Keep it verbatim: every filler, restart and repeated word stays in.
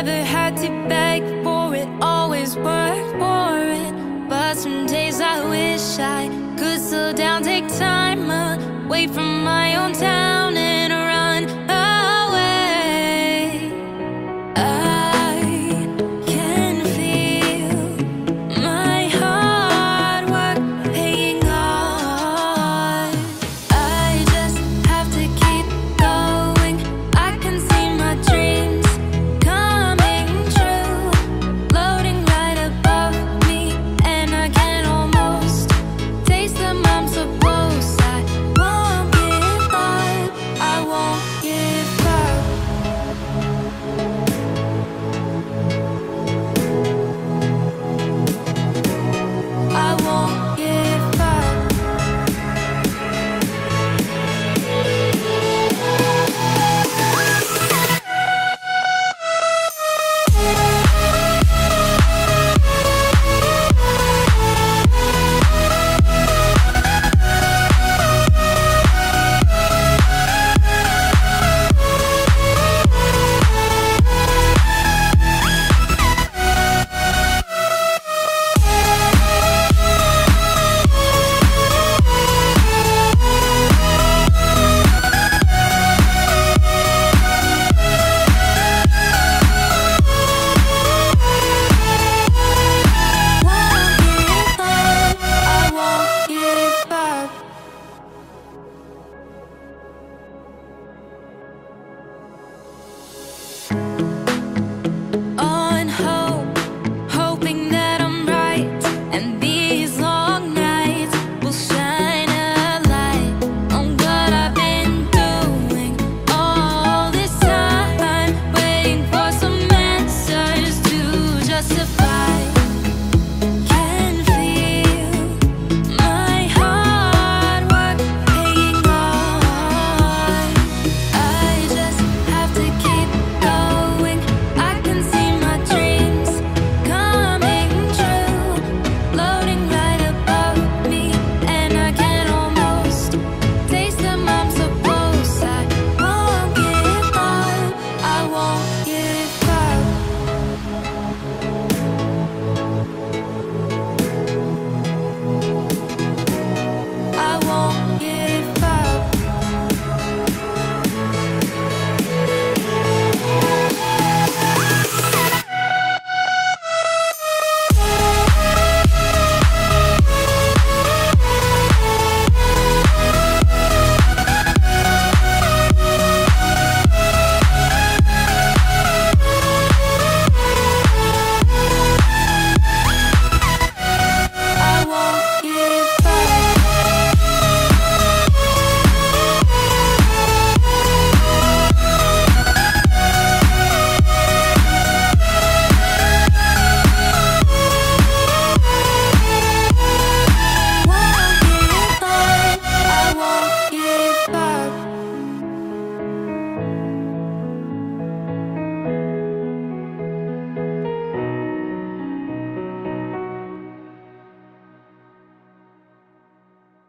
Never had to beg for it, always worked for it. But some days I wish I could slow down, take time away from my own town and run away. I can feel my hard work paying off. I just have to keep going. I can see my dreams coming true, floating right above me, and I can almost taste them. I'm so close. I won't give up. I won't give up. I won't give up. I won't give up. On hope, hoping that I'm right, and these long nights will shine a light on what I've been doing all this time, waiting for some answers to justify.